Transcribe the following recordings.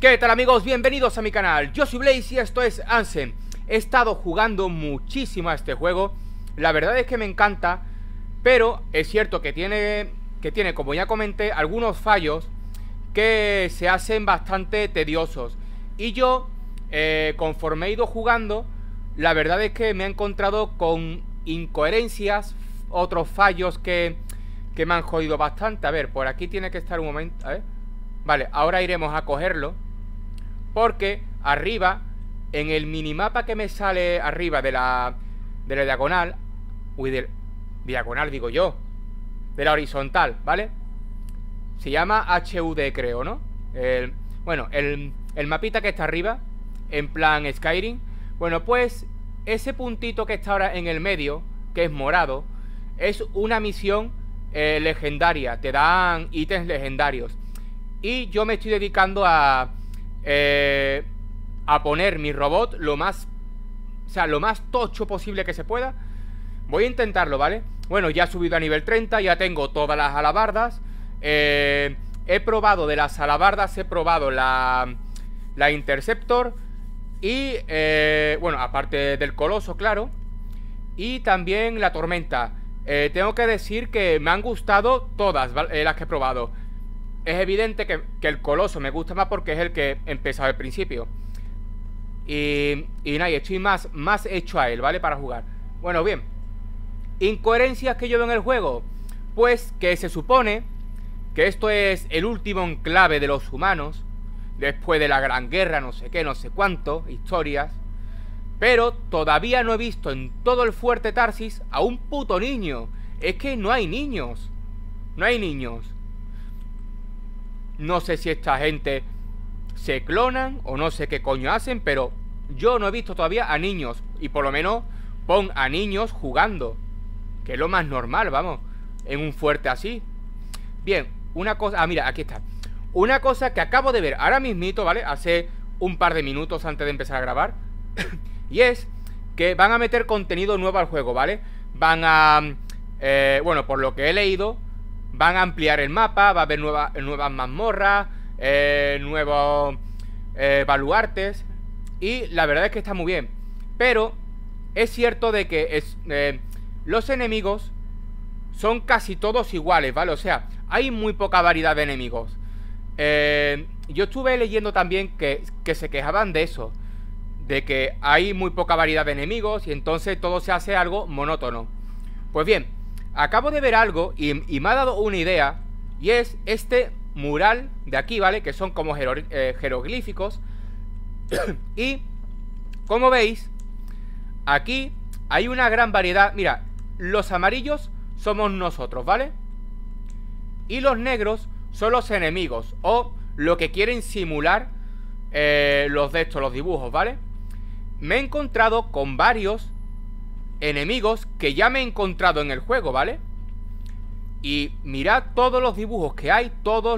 ¿Qué tal, amigos? Bienvenidos a mi canal. Yo soy Blaze y esto es Ansem. He estado jugando muchísimo a este juego. La verdad es que me encanta, pero es cierto que tiene, como ya comenté, algunos fallos que se hacen bastante tediosos. Y yo, conforme he ido jugando, la verdad es que me he encontrado con incoherencias, otros fallos que me han jodido bastante. A ver, por aquí tiene que estar un momento. A ver. Vale, ahora iremos a cogerlo, porque arriba, en el minimapa que me sale arriba de la diagonal, del diagonal digo yo, de la horizontal, ¿vale? Se llama HUD, creo, ¿no? Bueno, el mapita que está arriba, en plan Skyrim. Bueno, pues ese puntito que está ahora en el medio, que es morado, es una misión legendaria. Te dan ítems legendarios. Y yo me estoy dedicando a poner mi robot lo más tocho posible que se pueda. Voy a intentarlo, ¿vale? Bueno, ya he subido a nivel 30, ya tengo todas las alabardas. He probado de las alabardas, he probado la Interceptor. Y, bueno, aparte del Coloso, claro. Y también la Tormenta. Tengo que decir que me han gustado todas, ¿vale? Las que he probado. Es evidente que el Coloso me gusta más porque es el que he empezado al principio. Y nada, estoy más hecho a él, ¿vale? Para jugar. Bueno, bien. Incoherencias que yo veo en el juego. Pues que se supone que esto es el último enclave de los humanos, después de la Gran Guerra, no sé qué, no sé cuánto, historias. Pero todavía no he visto en todo el fuerte Tarsis a un puto niño. Es que no hay niños. No hay niños. No sé si esta gente se clonan o no sé qué coño hacen, pero yo no he visto todavía a niños. Y por lo menos pon a niños jugando, que es lo más normal, vamos, en un fuerte así. Bien, una cosa... Ah, mira, aquí está. Una cosa que acabo de ver ahora mismito, ¿vale? Hace un par de minutos antes de empezar a grabar. Y es que van a meter contenido nuevo al juego, ¿vale? Van a... bueno, por lo que he leído, van a ampliar el mapa, va a haber nuevas mazmorras, nuevos baluartes. Y la verdad es que está muy bien. Pero es cierto de que los enemigos son casi todos iguales, ¿vale? O sea, hay muy poca variedad de enemigos. Yo estuve leyendo también que se quejaban de eso, de que hay muy poca variedad de enemigos y entonces todo se hace algo monótono. Pues bien, acabo de ver algo y me ha dado una idea. Y es este mural de aquí, ¿vale? Que son como jeroglíficos. Y, como veis, aquí hay una gran variedad. Mira, los amarillos somos nosotros, ¿vale? Y los negros son los enemigos, o lo que quieren simular los dibujos, ¿vale? Me he encontrado con varios enemigos que ya me he encontrado en el juego, ¿vale? Y mirad todos los dibujos que hay,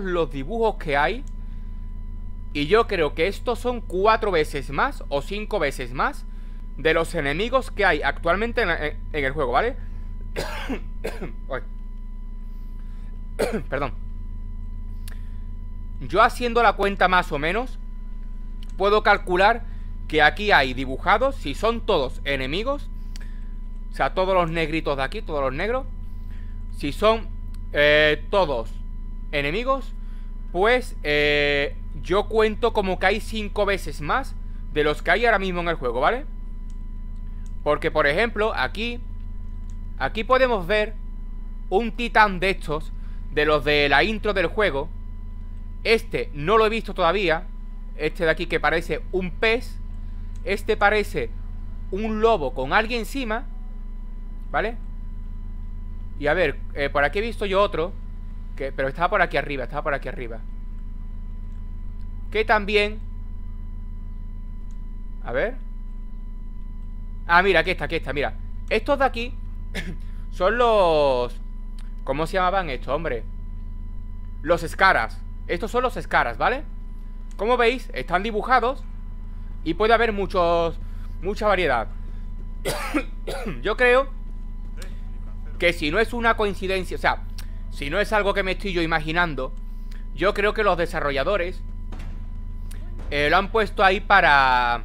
y yo creo que estos son 4 veces más o 5 veces más de los enemigos que hay actualmente en el juego, ¿vale? Perdón. Yo, haciendo la cuenta más o menos, puedo calcular que aquí hay dibujados, si son todos enemigos, o sea, todos los negritos de aquí, todos los negros, si son todos enemigos, pues yo cuento como que hay 5 veces más de los que hay ahora mismo en el juego, ¿vale? Porque, por ejemplo, aquí podemos ver un titán de estos, de los de la intro del juego. Este no lo he visto todavía. Este de aquí, que parece un pez. Este parece un lobo con alguien encima, ¿vale? Y a ver, por aquí he visto yo otro pero estaba por aquí arriba, que también... A ver. Ah, mira, aquí está, mira. Estos de aquí son los... ¿Cómo se llamaban estos, hombre? Los escaras. Estos son los escaras, ¿vale? Como veis, están dibujados y puede haber mucha variedad. Yo creo que si no es una coincidencia, o sea, si no es algo que me estoy yo imaginando, yo creo que los desarrolladores lo han puesto ahí para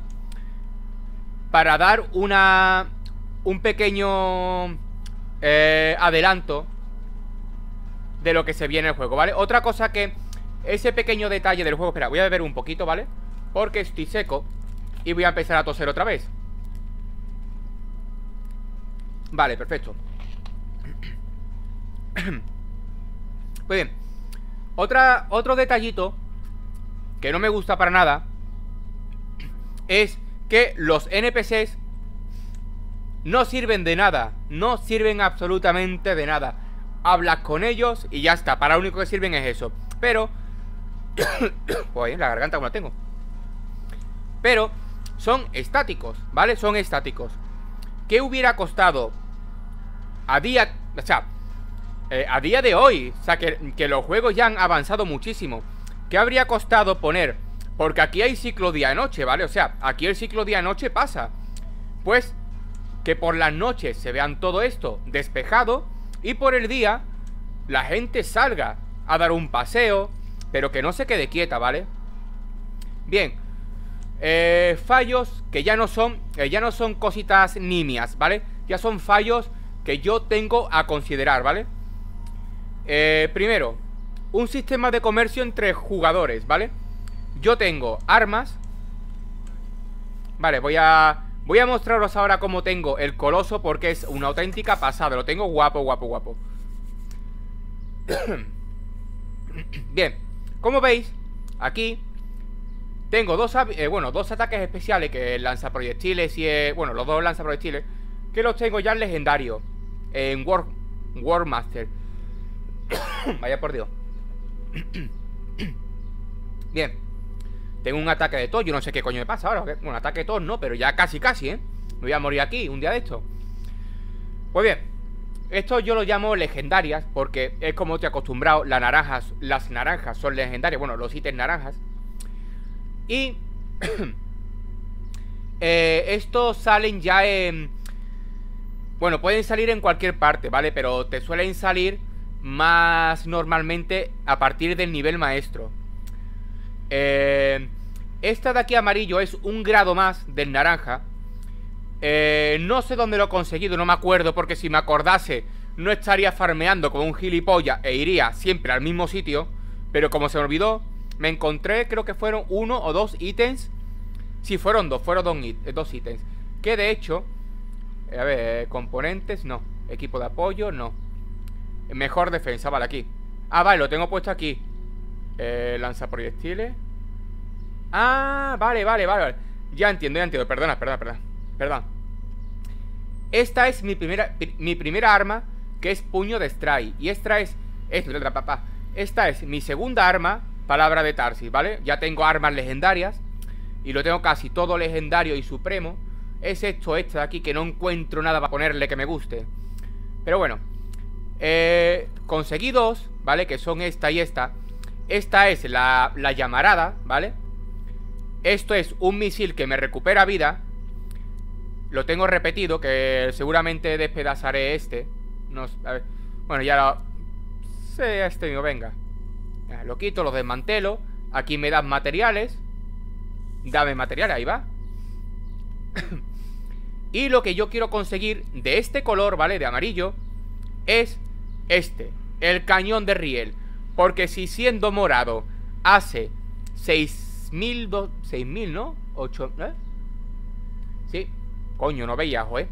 dar un pequeño adelanto de lo que se viene en el juego, ¿vale? Otra cosa que ese pequeño detalle del juego... Espera, voy a beber un poquito, ¿vale? Porque estoy seco y voy a empezar a toser otra vez. Vale, perfecto. Muy bien. Otro detallito que no me gusta para nada es que los NPCs no sirven de nada. No sirven absolutamente de nada. Hablas con ellos y ya está. Para lo único que sirven es eso. Pero Joder, la garganta como la tengo. Pero son estáticos, ¿vale? Son estáticos. ¿Qué hubiera costado a día... O sea, a día de hoy? O sea, que los juegos ya han avanzado muchísimo. ¿Qué habría costado poner? Porque aquí hay ciclo día-noche, ¿vale? O sea, aquí el ciclo día-noche pasa. Pues que por las noches se vean todo esto despejado y por el día la gente salga a dar un paseo, pero que no se quede quieta, ¿vale? Bien. Fallos que ya no son cositas nimias, ¿vale? Ya son fallos que yo tengo a considerar, ¿vale? Primero, un sistema de comercio entre jugadores, ¿vale? Yo tengo armas. Vale, voy a mostraros ahora cómo tengo el coloso, porque es una auténtica pasada. Lo tengo guapo, guapo, guapo. Bien, como veis, aquí tengo dos ataques especiales, que es lanzaproyectiles y bueno, los dos lanzaproyectiles, que los tengo ya en legendario, en War Master. Vaya por Dios. Bien, tengo un ataque de tos. Yo no sé qué coño me pasa ahora. Bueno, ataque de tos no, pero ya casi, ¿eh? Me voy a morir aquí un día de esto. Pues bien, esto yo lo llamo legendarias, porque es como te he acostumbrado. Las naranjas son legendarias. Bueno, los ítems naranjas. Y estos salen ya en... Bueno, pueden salir en cualquier parte, ¿vale? Pero te suelen salir más normalmente a partir del nivel maestro. Esta de aquí amarillo es un grado más del naranja. No sé dónde lo he conseguido, no me acuerdo, porque si me acordase no estaría farmeando como un gilipollas e iría siempre al mismo sitio. Pero como se me olvidó, me encontré, creo que fueron 1 o 2 ítems. Sí, fueron dos ítems. Que de hecho, a ver, componentes, no. Equipo de apoyo, no. Mejor defensa, vale, aquí. Ah, vale, lo tengo puesto aquí. Lanzaproyectiles. Ah, vale. Ya entiendo, perdona. Esta es mi primera arma, que es puño de Strike. Y esta es mi segunda arma, palabra de Tarsis, ¿vale? Ya tengo armas legendarias y lo tengo casi todo legendario y supremo, excepto esta de aquí, que no encuentro nada para ponerle que me guste. Pero bueno, conseguí dos, ¿vale? Que son esta y esta. Esta es la llamarada, ¿vale? Esto es un misil que me recupera vida. Lo tengo repetido, que seguramente despedazaré este. No, a ver. Bueno, ya lo... Sí, este mío, venga. Ya, lo quito, lo desmantelo. Aquí me dan materiales. Dame materiales, ahí va. Y lo que yo quiero conseguir de este color, ¿vale? De amarillo, es este, el cañón de riel. Porque si siendo morado hace 6.000, ¿no? 8, ¿eh? Sí. Coño, no veía, joder.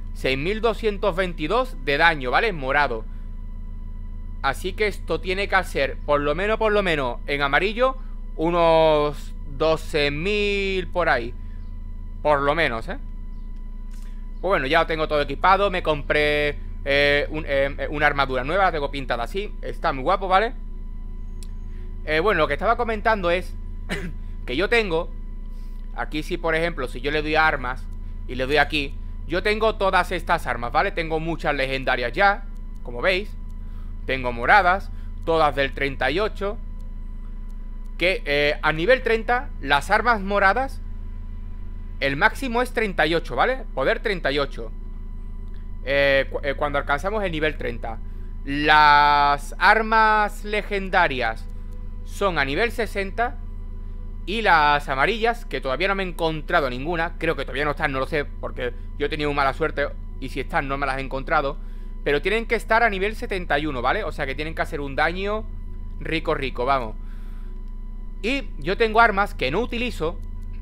6.222 de daño, ¿vale? Morado. Así que esto tiene que hacer, por lo menos, en amarillo, unos 12.000 por ahí. Por lo menos, ¿eh? Pues bueno, ya lo tengo todo equipado. Me compré una armadura nueva, la tengo pintada así. Está muy guapo, ¿vale? Bueno, lo que estaba comentando es que yo tengo... Aquí sí, por ejemplo, si yo le doy a armas y le doy aquí, yo tengo todas estas armas, ¿vale? Tengo muchas legendarias ya, como veis. Tengo moradas, todas del 38. Que a nivel 30, las armas moradas, el máximo es 38, ¿vale? Poder 38. Cuando alcanzamos el nivel 30. Las armas legendarias son a nivel 60. Y las amarillas, que todavía no me he encontrado ninguna. Creo que todavía no están, no lo sé, porque yo he tenido mala suerte. Y si están, no me las he encontrado. Pero tienen que estar a nivel 71, ¿vale? O sea que tienen que hacer un daño rico, rico, vamos. Y yo tengo armas que no utilizo.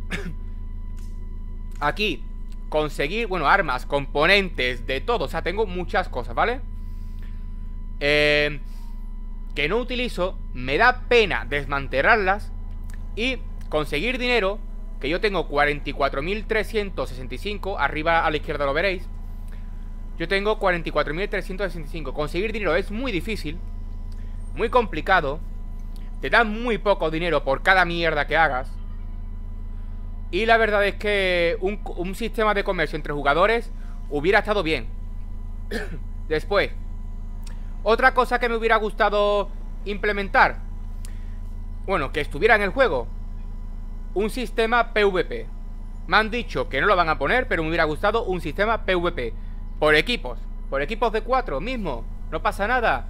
Aquí, conseguir, bueno, armas, componentes, de todo. O sea, tengo muchas cosas, ¿vale? Que no utilizo. Me da pena desmantelarlas. Y conseguir dinero, que yo tengo 44.365. Arriba a la izquierda lo veréis. Yo tengo 44.365. Conseguir dinero es muy difícil, muy complicado. Te dan muy poco dinero por cada mierda que hagas. Y la verdad es que un sistema de comercio entre jugadores hubiera estado bien. Después, otra cosa que me hubiera gustado implementar, bueno, que estuviera en el juego, un sistema PvP. Me han dicho que no lo van a poner, pero me hubiera gustado un sistema PvP. Por equipos de 4 mismo. No pasa nada.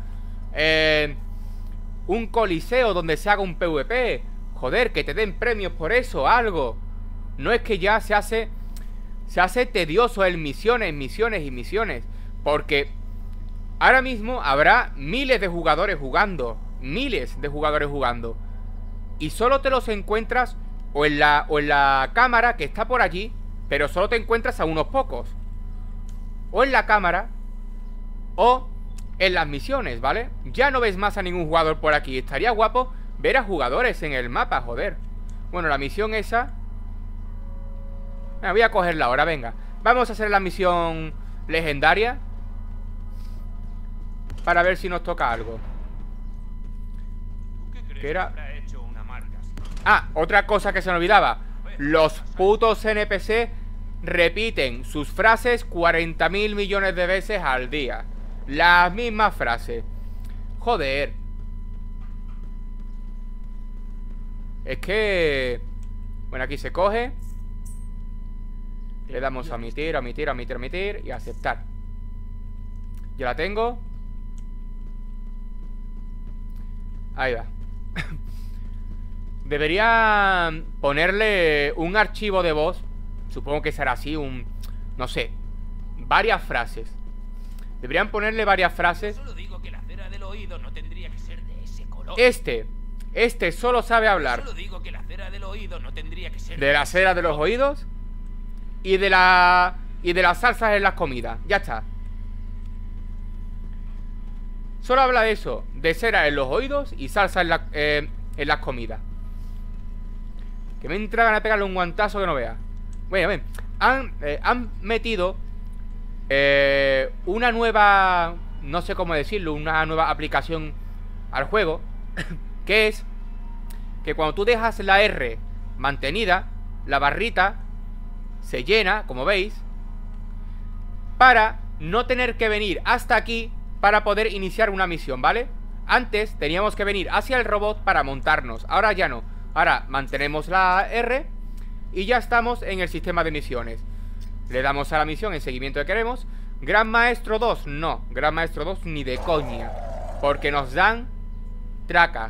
Un coliseo donde se haga un PvP. Joder, que te den premios por eso, algo. No es que ya se hace tedioso el misiones, misiones y misiones. Porque ahora mismo habrá miles de jugadores jugando. Miles de jugadores jugando. Y solo te los encuentras o en la cámara que está por allí, pero solo te encuentras a unos pocos. O en la cámara o en las misiones, ¿vale? Ya no ves más a ningún jugador por aquí. Estaría guapo ver a jugadores en el mapa, joder. Bueno, la misión esa, voy a cogerla ahora, venga. Vamos a hacer la misión legendaria para ver si nos toca algo. ¿Qué era? Ah, otra cosa que se me olvidaba. Los putos NPC repiten sus frases 40.000 millones de veces al día. Las mismas frases. Joder. Es que... Bueno, aquí se coge. Le damos a omitir, omitir, omitir, omitir y aceptar. Ya la tengo. Ahí va. Debería ponerle un archivo de voz. Supongo que será así, no sé, varias frases. Deberían ponerle varias frases. Solo digo que la cera del oído no tendría que ser de ese color. Este solo sabe hablar. Solo digo que la cera del oído no tendría que ser de la cera de los oídos y de las salsas en las comidas. Ya está. Solo habla de eso, de cera en los oídos y salsa en las comidas. Que me entra ganas de pegarle un guantazo que no vea. Bueno, ven, han metido una nueva, no sé cómo decirlo, una nueva aplicación al juego, que es que cuando tú dejas la R mantenida, la barrita se llena, como veis, para no tener que venir hasta aquí para poder iniciar una misión, ¿vale? Antes teníamos que venir hacia el robot para montarnos, ahora ya no. Ahora mantenemos la R y ya estamos en el sistema de misiones. Le damos a la misión en seguimiento que queremos. Gran Maestro 2, no. Gran Maestro 2 ni de coña, porque nos dan traca.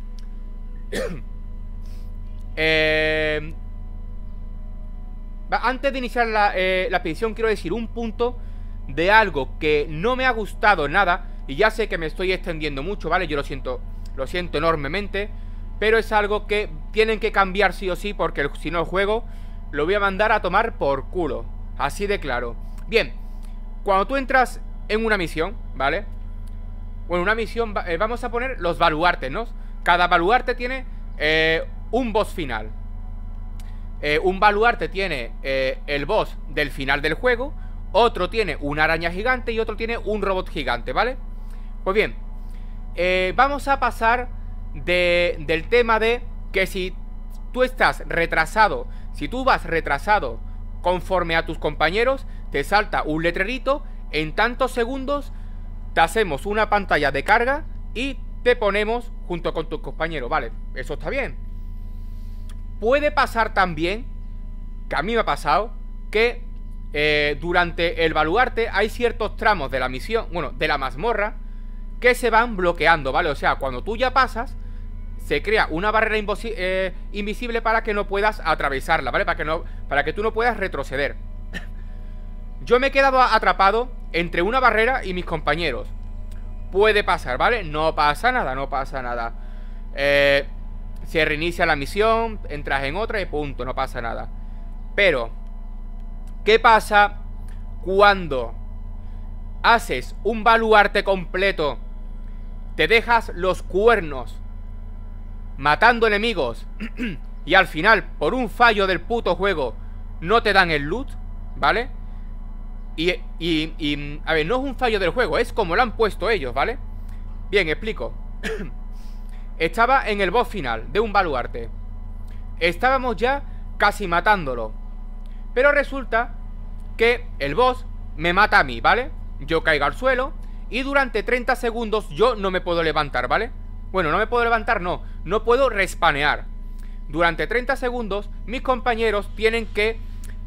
Antes de iniciar la expedición, quiero decir un punto de algo que no me ha gustado nada. Y ya sé que me estoy extendiendo mucho, ¿vale? Yo lo siento enormemente, pero es algo que tienen que cambiar sí o sí, porque si no el juego lo voy a mandar a tomar por culo. Así de claro. Bien, cuando tú entras en una misión, ¿vale? Bueno, una misión, vamos a poner los baluartes, ¿no? Cada baluarte tiene un boss final. Un baluarte tiene el boss del final del juego. Otro tiene una araña gigante y otro tiene un robot gigante, ¿vale? Pues bien, vamos a pasar del tema de que si tú estás retrasado, si tú vas retrasado conforme a tus compañeros, te salta un letrerito. En tantos segundos te hacemos una pantalla de carga y te ponemos junto con tus compañeros, ¿vale? Eso está bien. Puede pasar también, que a mí me ha pasado, que durante el baluarte hay ciertos tramos de la misión, bueno, de la mazmorra, que se van bloqueando, ¿vale? O sea, cuando tú ya pasas, se crea una barrera invisible para que no puedas atravesarla, ¿vale? Para que tú no puedas retroceder. Yo me he quedado atrapado entre una barrera y mis compañeros. Puede pasar, ¿vale? No pasa nada, no pasa nada. Se reinicia la misión, entras en otra y punto, no pasa nada. Pero, ¿qué pasa cuando haces un baluarte completo, te dejas los cuernos matando enemigos y al final, por un fallo del puto juego, no te dan el loot, ¿vale? A ver, no es un fallo del juego, es como lo han puesto ellos, ¿vale? Bien, explico. Estaba en el boss final de un baluarte. Estábamos ya casi matándolo, pero resulta que el boss me mata a mí, ¿vale? Yo caigo al suelo y durante 30 segundos yo no me puedo levantar, ¿vale? Bueno, no me puedo levantar, no puedo respanear. Durante 30 segundos mis compañeros tienen que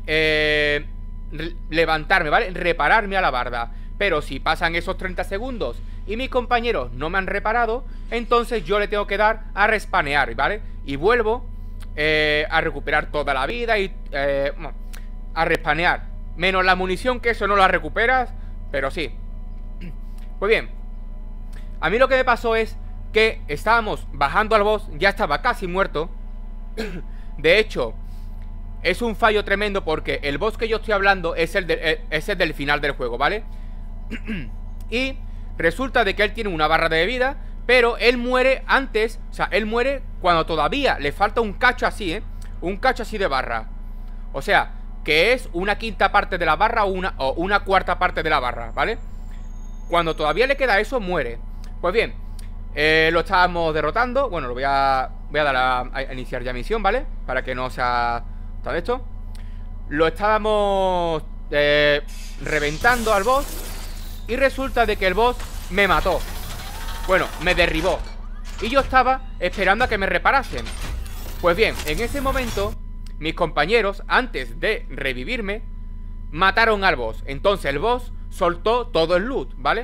levantarme, ¿vale? Repararme a la barda. Pero si pasan esos 30 segundos y mis compañeros no me han reparado, entonces yo le tengo que dar a respanear, ¿vale? Y vuelvo a recuperar toda la vida y a respanear. Menos la munición, que eso no la recuperas, pero sí. Pues bien, a mí lo que me pasó es que estábamos bajando al boss, ya estaba casi muerto. De hecho, es un fallo tremendo porque el boss que yo estoy hablando es el del final del juego, ¿vale? Y resulta de que él tiene una barra de vida, pero él muere antes, o sea, él muere cuando todavía le falta un cacho así, ¿eh? Un cacho así de barra. O sea, que es una quinta parte de la barra o una cuarta parte de la barra, ¿vale? Cuando todavía le queda eso, muere. Pues bien, lo estábamos derrotando. Bueno, lo voy a dar a iniciar ya misión, ¿vale? Para que no sea tan esto. Lo estábamos reventando al boss. Y resulta de que el boss me mató. Bueno, me derribó. Y yo estaba esperando a que me reparasen. Pues bien, en ese momento mis compañeros, antes de revivirme, mataron al boss. Entonces el boss soltó todo el loot, ¿vale?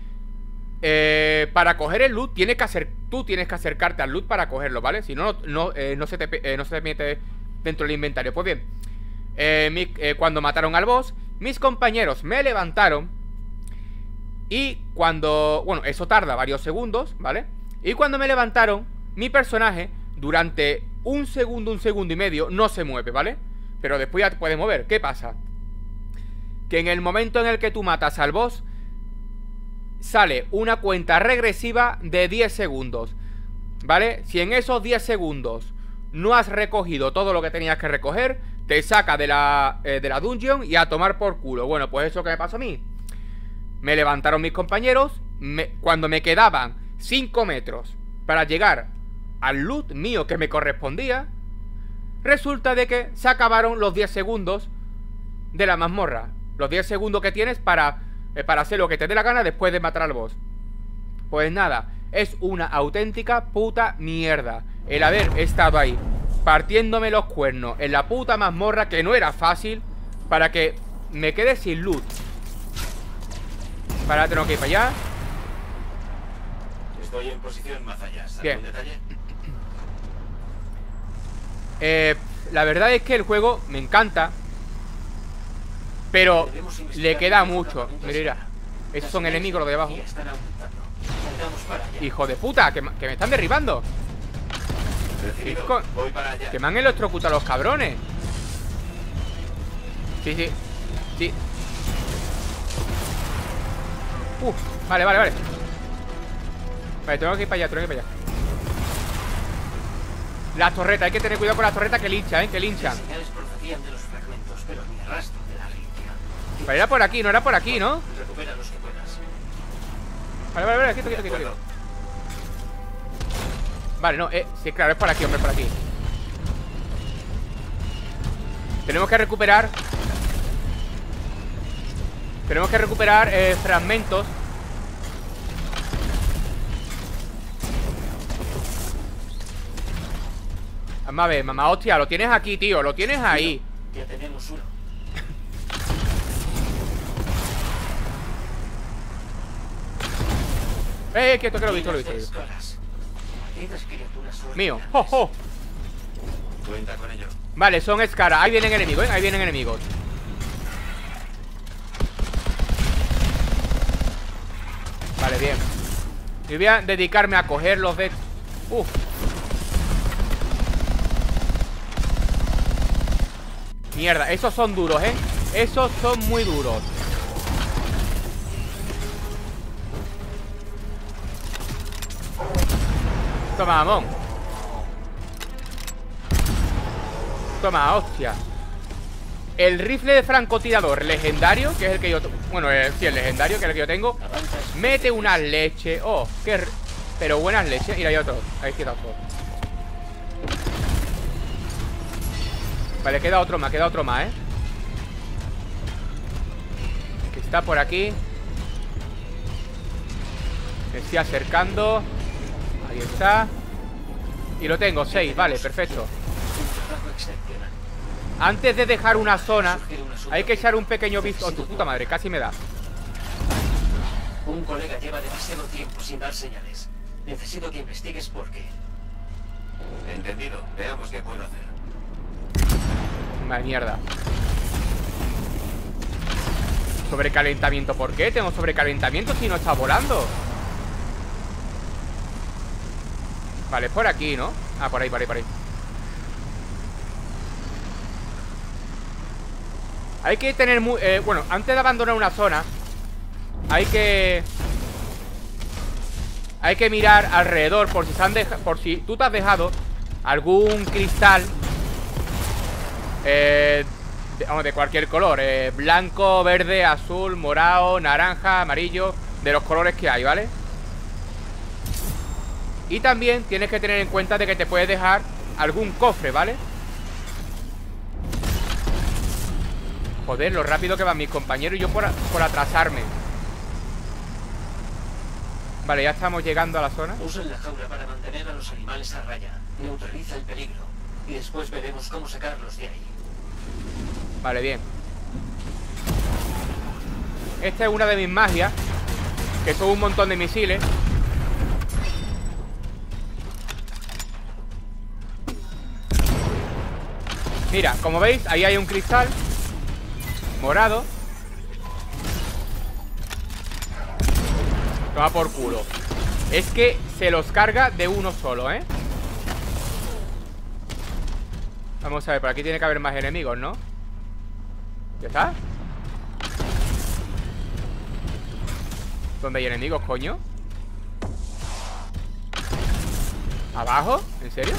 Para coger el loot tú tienes que acercarte al loot para cogerlo, ¿vale? Si no, no se te mete dentro del inventario. Pues bien, cuando mataron al boss, mis compañeros me levantaron. Y cuando... Bueno, eso tarda varios segundos, ¿vale? Y cuando me levantaron, mi personaje durante un segundo y medio no se mueve, ¿vale? Pero después ya te puedes mover. ¿Qué pasa? Que en el momento en el que tú matas al boss, sale una cuenta regresiva de 10 segundos, ¿vale? Si en esos 10 segundos no has recogido todo lo que tenías que recoger, te saca de la dungeon y a tomar por culo. Bueno, pues eso que me pasó a mí. Me levantaron mis compañeros. Cuando me quedaban 5 metros para llegar al loot mío que me correspondía, resulta de que se acabaron los 10 segundos de la mazmorra. Los 10 segundos que tienes para hacer lo que te dé la gana después de matar al boss. Pues nada, es una auténtica puta mierda el haber estado ahí partiéndome los cuernos en la puta mazmorra, que no era fácil, para que me quede sin loot. Para, tengo que ir para allá. Estoy en posición más allá. Bien. La verdad es que el juego me encanta, pero le queda mucho. Mira, esos son enemigos los de abajo. Hijo de puta, que me están derribando. Que me han electrocutado los cabrones. Sí. Vale. Vale, tengo que ir para allá, Las torretas, hay que tener cuidado con las torretas que linchan, que linchan. Pero era por aquí, no era por aquí, ¿no? Vale, quieto. Vale, no, sí, claro, es por aquí, hombre, por aquí. Tenemos que recuperar fragmentos. Vamos a ver, mamá, hostia, lo tienes aquí, tío. Lo tienes ahí. Ya tenemos uno. Quieto, que lo he visto. Mío. ¡Oh, oh! Cuenta con ello. Vale, son Scara. Ahí vienen enemigos, ¿eh? Ahí vienen enemigos. Vale, bien. Y voy a dedicarme a cogerlos de... Mierda, esos son duros, ¿eh? Esos son muy duros. Toma, mamón. Toma, hostia. El rifle de francotirador legendario, que es el que yo... Bueno, sí, el legendario, que es el que yo tengo. Mete una leche. Oh, qué... Pero buenas leches. Mira, hay otro. Ahí queda otro. Vale, queda otro más, ¿eh? Que está por aquí. Me estoy acercando. Ahí está. Y lo tengo, 6, vale, perfecto. Antes de dejar una zona, hay que echar un pequeño visto. Oh, tu puta madre, casi me da. Un colega lleva demasiado tiempo sin dar señales. Necesito que investigues por qué. Entendido. Veamos qué puedo hacer. Madre mierda. Sobrecalentamiento, ¿por qué? Tengo sobrecalentamiento si no está volando. Vale, es por aquí, ¿no? Ah, por ahí, por ahí, por ahí. Hay que tener muy... bueno, antes de abandonar una zona Hay que mirar alrededor por si por si tú te has dejado algún cristal de cualquier color, blanco, verde, azul, morado, naranja, amarillo, de los colores que hay, ¿vale? Y también tienes que tener en cuenta de que te puedes dejar algún cofre, ¿vale? Joder, lo rápido que van mis compañeros y yo por atrasarme. Vale, ya estamos llegando a la zona. Usen la jaula para mantener a los animales a raya. Neutraliza el peligro. Y después veremos cómo sacarlos de ahí. Vale, bien. Esta es una de mis magias, que son un montón de misiles. Mira, como veis, ahí hay un cristal morado. Toma por culo. Es que se los carga de uno solo, ¿eh? Vamos a ver, por aquí tiene que haber más enemigos, ¿no? ¿Ya está? ¿Dónde hay enemigos, coño? ¿Abajo? ¿En serio?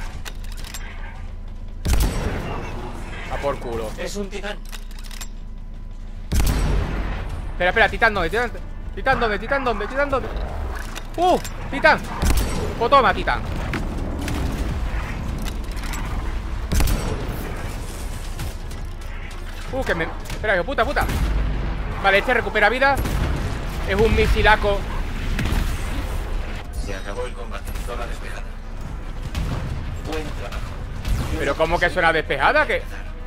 A por culo. Es un titán. Espera, espera, titán, ¿dónde? Titán, ¿dónde? Titán, ¿dónde? Titán, ¿dónde? Titán. Pues toma, titán. Que me... Espera, que puta. Vale, este recupera vida. Es un misilaco. Se acabó el combate. Zona despejada. Buen trabajo. Pero ¿cómo que suena despejada? ¿Qué?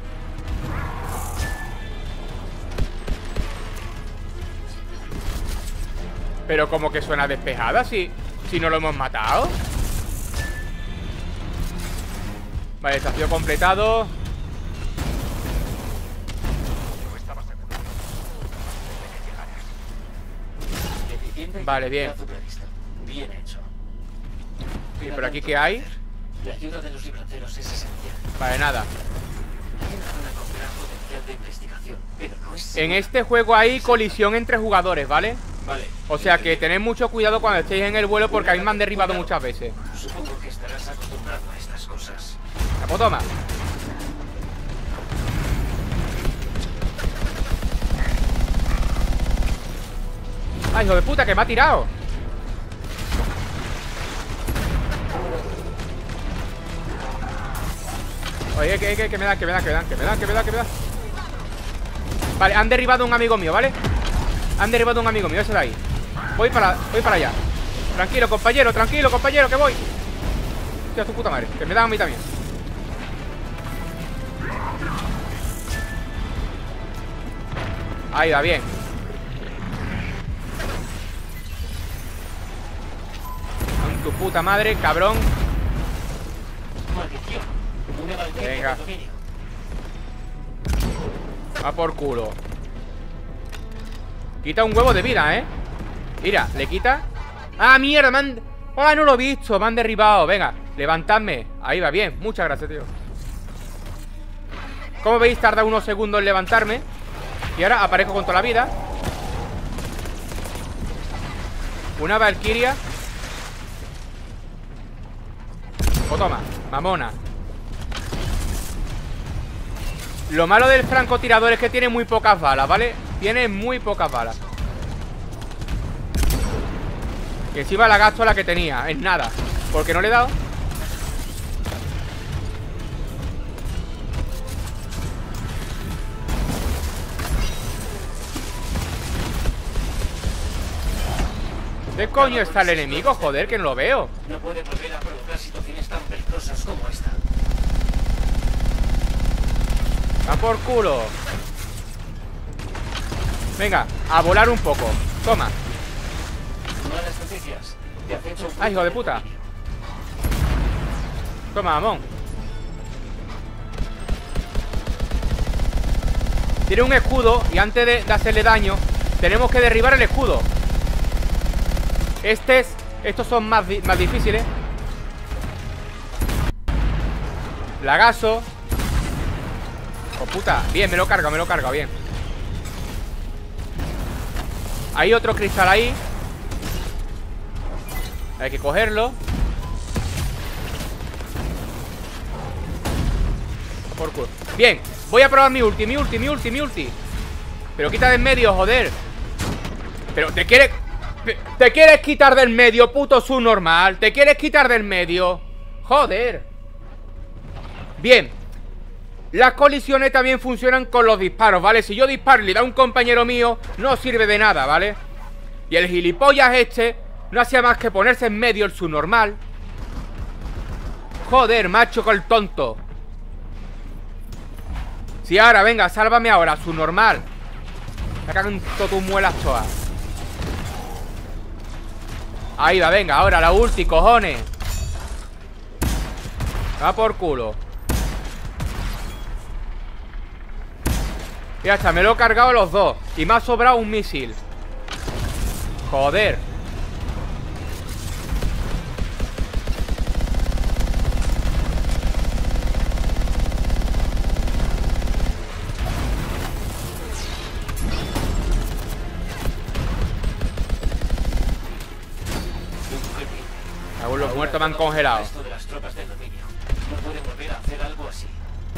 Pero ¿cómo que suena despejada? Si no lo hemos matado. Vale, desafío completado. Vale, bien. Bien hecho. ¿Y por aquí qué hay? La ayuda de los libranceros es esencial. Vale, nada. Hay una zona con gran potencial de investigación, pero no es... En este juego hay colisión entre jugadores, ¿vale? Vale. O sea que tened mucho cuidado cuando estéis en el vuelo, porque a mí me han derribado muchas veces. Supongo que estarás acostumbrado a estas cosas. Pues toma. ¡Ay, hijo de puta, que me ha tirado! Oye, que me dan. Vale, han derribado a un amigo mío, ¿vale? Han derribado a un amigo mío, ese de ahí. Voy para allá. Tranquilo, compañero, que voy. Hostia, tu puta madre, que me dan a mí también. Ahí va, bien. tu puta madre, cabrón. Maldición. Una Valkyria Venga. con dominio. Va por culo. Quita un huevo de vida, ¿eh? Mira, le quita. ¡Ah, mierda! ¡Ah, no lo he visto! Me han derribado. Venga, levantadme. Ahí va, bien. Muchas gracias, tío. Como veis, tarda unos segundos en levantarme. Y ahora aparezco con toda la vida. Una Valkyria. O toma, mamona. Lo malo del francotirador es que tiene muy pocas balas, ¿vale? Tiene muy pocas balas. Que encima la gasto la que tenía. Es nada. Porque no le he dado. ¿Dónde coño está el enemigo? Joder, que no lo veo. No puede volver a provocar situaciones tan peligrosas como esta. Va por culo. Venga, a volar un poco. Toma. Malas noticias. Te acecha un Ay, hijo de puta. dominio. Toma, mamón. Tiene un escudo y antes de hacerle daño tenemos que derribar el escudo. Estos son más difíciles. Lagazo. Oh puta, bien, me lo he cargado, bien. Hay otro cristal ahí. Hay que cogerlo. Por culo. Bien, voy a probar mi ulti. Pero quita de en medio, joder. Pero te quieres quitar del medio, puto subnormal. Te quieres quitar del medio. Joder. Bien. Las colisiones también funcionan con los disparos, ¿vale? Si yo disparo y le da a un compañero mío, no sirve de nada, ¿vale? Y el gilipollas este no hacía más que ponerse en medio el subnormal. Joder, macho, con el tonto. Sí, ahora, venga, sálvame ahora, subnormal. Me cago en todo tu muelas todas. Ahí va, venga, ahora la ulti, cojones. Va por culo. Ya está, me lo he cargado a los dos. Y me ha sobrado un misil. Joder. Los muertos me han congelado. El resto de las tropas del dominio. No pueden volver a hacer algo así.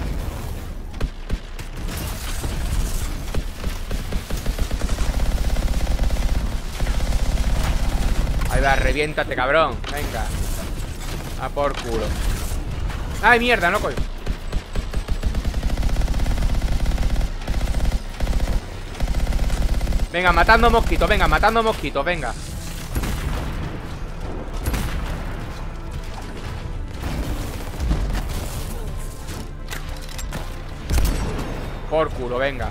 Ahí va, reviéntate, cabrón. Venga. A por culo. Ay, mierda, no coño. Venga, matando mosquitos, venga, matando mosquitos, venga. Por culo, venga.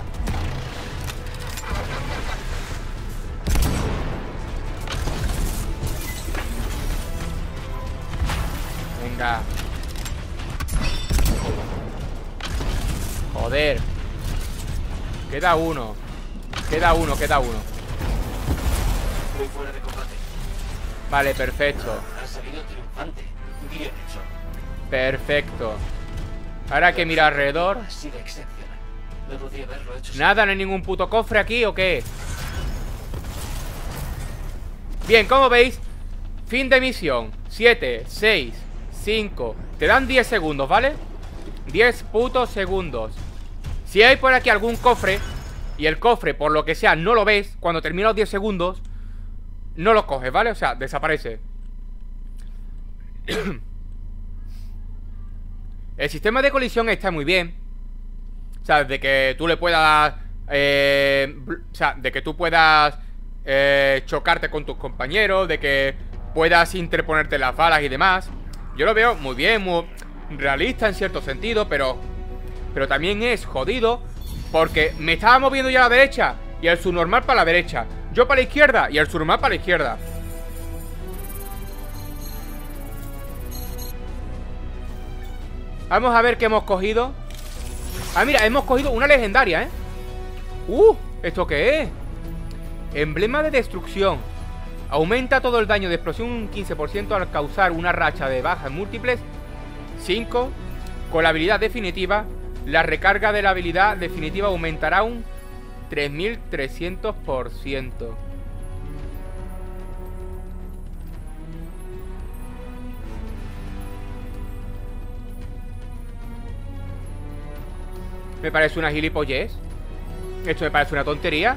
Venga. Joder. Queda uno. Queda uno. Muy fuera de combate. Vale, perfecto. Ha salido triunfante. Bien hecho. Perfecto. Ahora hay que mirar alrededor. Ha sido excepcional. No podía haberlo hecho. Nada, no hay ningún puto cofre aquí o qué. Bien, como veis, fin de misión. 7, 6, 5. Te dan 10 segundos, ¿vale? 10 putos segundos. Si hay por aquí algún cofre y el cofre, por lo que sea, no lo ves, cuando termina los 10 segundos, no lo coges, ¿vale? O sea, desaparece. El sistema de colisión está muy bien. O sea, de que tú le puedas o sea, de que tú puedas chocarte con tus compañeros, de que puedas interponerte las balas y demás. Yo lo veo muy bien, muy realista en cierto sentido, pero también es jodido porque me estaba moviendo ya a la derecha y el subnormal para la derecha, yo para la izquierda y el subnormal para la izquierda. Vamos a ver qué hemos cogido. Ah, mira, hemos cogido una legendaria, ¿eh? ¿Esto qué es? Emblema de destrucción. Aumenta todo el daño de explosión un 15% al causar una racha de bajas múltiples. 5. Con la habilidad definitiva, la recarga de la habilidad definitiva aumentará un 3300%. Me parece una gilipollez. Esto me parece una tontería.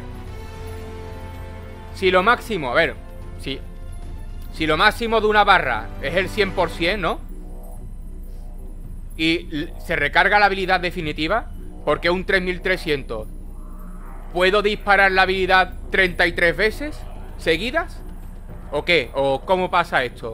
Si lo máximo, a ver, si lo máximo de una barra es el 100%, ¿no? Y se recarga la habilidad definitiva, porque un 3300. ¿Puedo disparar la habilidad 33 veces seguidas? ¿O qué? ¿O cómo pasa esto?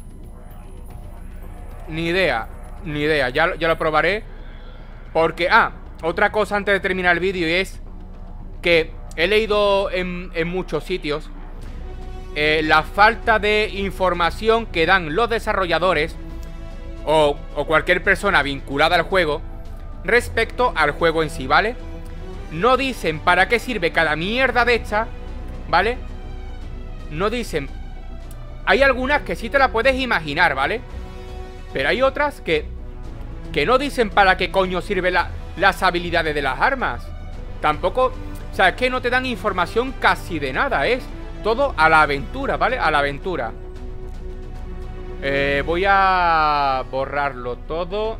Ni idea, ni idea, ya lo probaré. Porque, otra cosa antes de terminar el vídeo es que he leído en muchos sitios la falta de información que dan los desarrolladores o cualquier persona vinculada al juego respecto al juego en sí, ¿vale? No dicen para qué sirve cada mierda de esta, ¿vale? No dicen. Hay algunas que sí te la puedes imaginar, ¿vale? Pero hay otras que no dicen para qué coño sirven las habilidades de las armas. Tampoco, o sea, es que no te dan información casi de nada. Es todo a la aventura, ¿vale? A la aventura. Voy a borrarlo todo.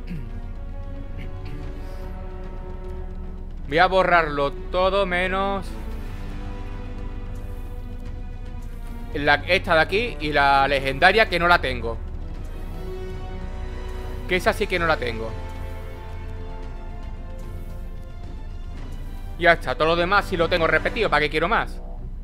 Voy a borrarlo todo menos esta de aquí y la legendaria, que no la tengo. Que esa sí que no la tengo. Ya está, todo lo demás sí lo tengo repetido. ¿Para qué quiero más?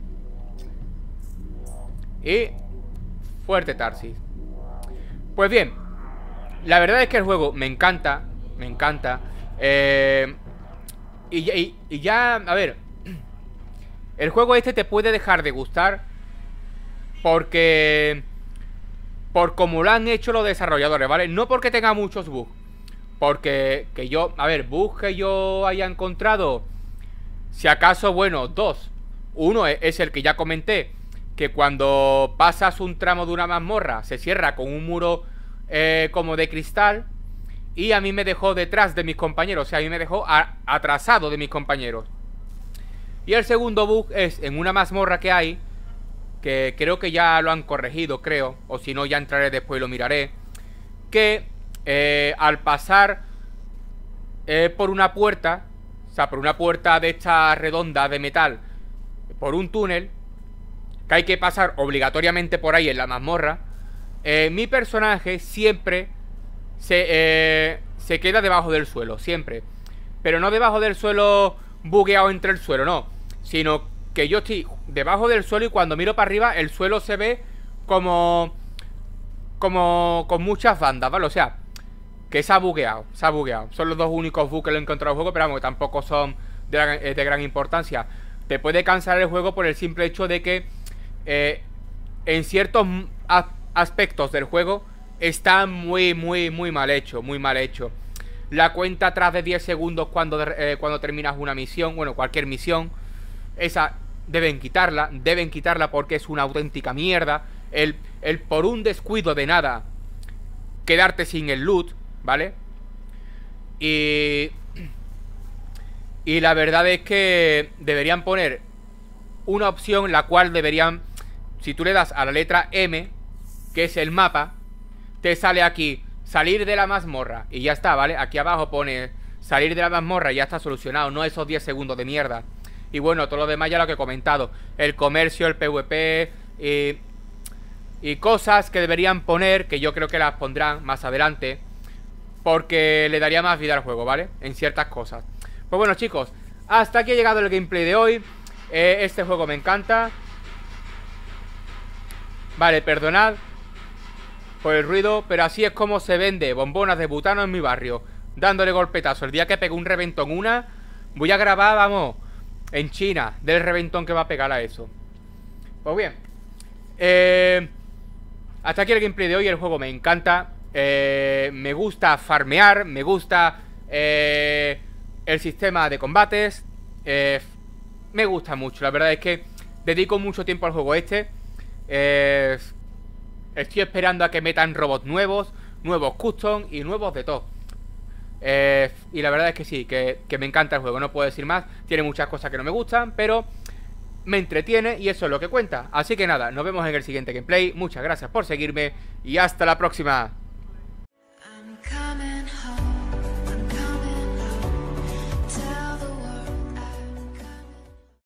Y fuerte Tarsis. Pues bien, la verdad es que el juego me encanta. Me encanta. Y ya, a ver, el juego este te puede dejar de gustar porque por como lo han hecho los desarrolladores, ¿vale? No porque tenga muchos bugs. Porque bugs que yo haya encontrado, si acaso, bueno, dos. Uno es el que ya comenté, que cuando pasas un tramo de una mazmorra se cierra con un muro como de cristal. Y a mí me dejó detrás de mis compañeros. O sea, a mí me dejó atrasado de mis compañeros. Y el segundo bug es en una mazmorra que hay, que creo que ya lo han corregido, creo. O si no, ya entraré después y lo miraré. Que al pasar por una puerta, o sea, por una puerta de esta redonda de metal, por un túnel, que hay que pasar obligatoriamente por ahí en la mazmorra, mi personaje siempre se queda debajo del suelo, siempre. Pero no debajo del suelo bugueado entre el suelo, no. Sino que yo estoy debajo del suelo y cuando miro para arriba el suelo se ve como con muchas bandas, ¿vale? O sea, que se ha bugueado, se ha bugueado. Son los dos únicos bugs que lo he encontrado en el juego, pero vamos, que tampoco son de gran importancia. Te puede cansar el juego por el simple hecho de que en ciertos aspectos del juego está muy mal hecho, muy mal hecho. La cuenta atrás de 10 segundos cuando terminas una misión, bueno, cualquier misión, esa deben quitarla porque es una auténtica mierda. El por un descuido de nada quedarte sin el loot, ¿vale? Y la verdad es que deberían poner una opción la cual deberían, si tú le das a la letra M, que es el mapa, te sale aquí, salir de la mazmorra, y ya está, ¿vale? Aquí abajo pone salir de la mazmorra y ya está solucionado, no esos 10 segundos de mierda. Y bueno, todo lo demás ya lo que he comentado, el comercio, el PvP y cosas que deberían poner, que yo creo que las pondrán más adelante, porque le daría más vida al juego, ¿vale? En ciertas cosas. Pues bueno, chicos, hasta aquí ha llegado el gameplay de hoy. Este juego me encanta. Vale, perdonad por el ruido, pero así es como se vende bombonas de butano en mi barrio, dándole golpetazo. El día que pegue un reventón voy a grabar, vamos, en China, del reventón que va a pegar a eso. Pues bien, hasta aquí el gameplay de hoy. El juego me encanta. Me gusta farmear, me gusta el sistema de combates. Me gusta mucho, la verdad es que dedico mucho tiempo al juego este. Estoy esperando a que metan robots nuevos, nuevos custom y nuevos de todo. Y la verdad es que sí, que me encanta el juego, no puedo decir más. Tiene muchas cosas que no me gustan, pero me entretiene y eso es lo que cuenta. Así que nada, nos vemos en el siguiente gameplay. Muchas gracias por seguirme y hasta la próxima.